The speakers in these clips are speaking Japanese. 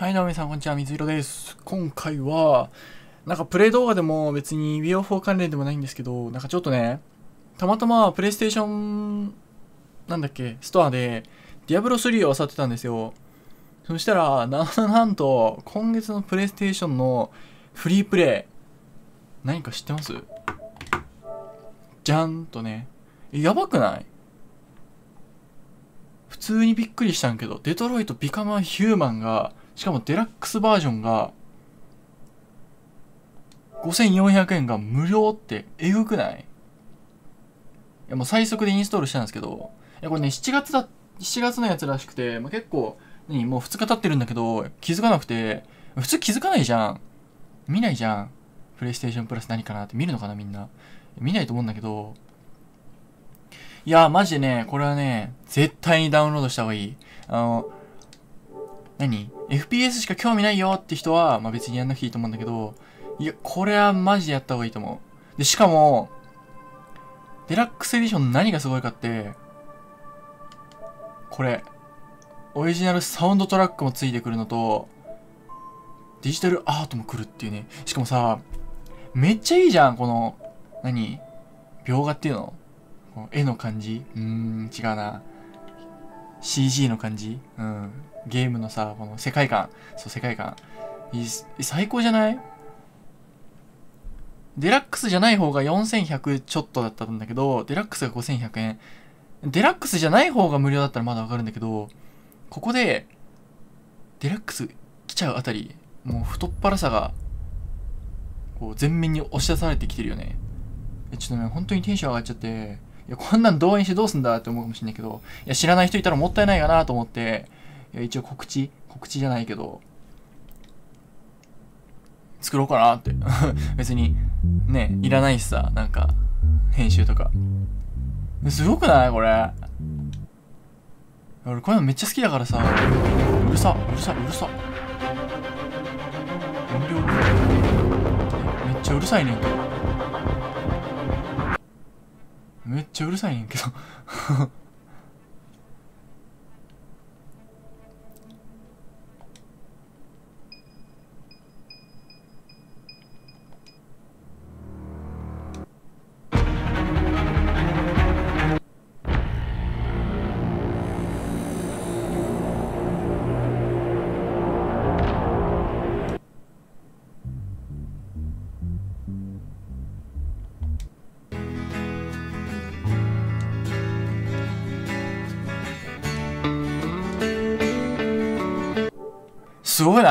はい、どうも皆さん、こんにちは。水色です。今回は、プレイ動画でも別に WiiO4 関連でもないんですけど、ちょっとね、たまたまプレイステーション、ストアで、ディアブロ3を漁ってたんですよ。そしたら、なんと、今月のプレイステーションのフリープレイ、何か知ってます？じゃんとね。やばくない？普通にびっくりしたんけど、デトロイト・ビカム・ア・ヒューマンが、しかもデラックスバージョンが5400円が無料ってえぐくない？いやもう最速でインストールしたんですけど、いやこれね7月のやつらしくて、結構もう2日経ってるんだけど気づかなくて、普通気づかないじゃん。見ないじゃん。プレイステーションプラス何かなって見るのかなみんな。見ないと思うんだけど、いやマジでね、これはね絶対にダウンロードした方がいい。FPS しか興味ないよって人は、別にやんなくていいと思うんだけど、いや、これはマジでやった方がいいと思う。で、しかも、デラックスエディション何がすごいかって、これ、オリジナルサウンドトラックもついてくるのと、デジタルアートも来るっていうね。しかもさ、めっちゃいいじゃん、この、描画っていうの？この絵の感じ？違うな。CG の感じ？ゲームのさ、この世界観。そう、世界観。最高じゃない？デラックスじゃない方が4100ちょっとだったんだけど、デラックスが5100円。デラックスじゃない方が無料だったらまだわかるんだけど、ここで、デラックス来ちゃうあたり、もう太っ腹さが、こう、前面に押し出されてきてるよね。ちょっとね、本当にテンション上がっちゃって、いや、こんなん動画にしてどうすんだって思うかもしれないけど、いや、知らない人いたらもったいないかなと思って、いや、一応告知じゃないけど、作ろうかなって。別に、ね、いらないしさ、編集とか。すごくないこれ。俺こういうのめっちゃ好きだからさ。うるさ。音量めっちゃうるさいねんけど。めっちゃうるさいねんけど。すごい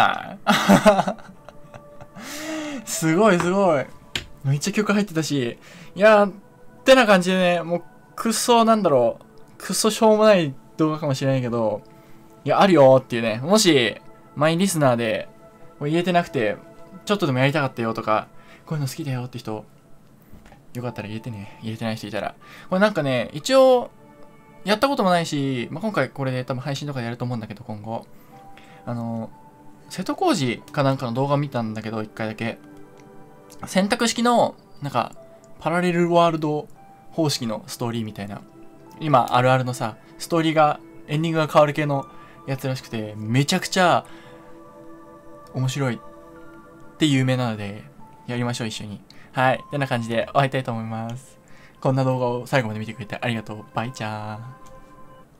ないすごい。めっちゃ曲入ってたし。いやー、ってな感じでね、もう、くっそしょうもない動画かもしれないけど、いや、あるよーっていうね。もし、マイリスナーで、もう言えてなくて、ちょっとでもやりたかったよとか、こういうの好きだよって人、よかったら入れてね。入れてない人いたら。これ一応、やったこともないし、今回これで多分配信とかでやると思うんだけど、今後。瀬戸康史かなんかの動画見たんだけど、一回だけ。選択式の、パラレルワールド方式のストーリーみたいな。今、あるあるのさ、ストーリーが、エンディングが変わる系のやつらしくて、めちゃくちゃ、面白いって有名なので、やりましょう、一緒に。はい。てな感じで終わりたいと思います。こんな動画を最後まで見てくれてありがとう。バイチャー。